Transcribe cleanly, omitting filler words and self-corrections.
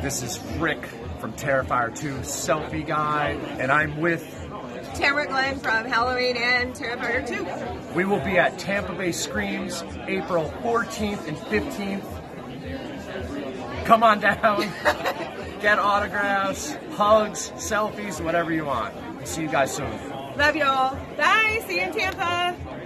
This is Rick from Terrifier 2, Selfie Guy, and I'm with Tamara, Glynn from Halloween and Terrifier 2. We will be at Tampa Bay Screams April 14th and 15th. Come on down, get autographs, hugs, selfies, whatever you want. See you guys soon. Love you all. Bye. See you in Tampa.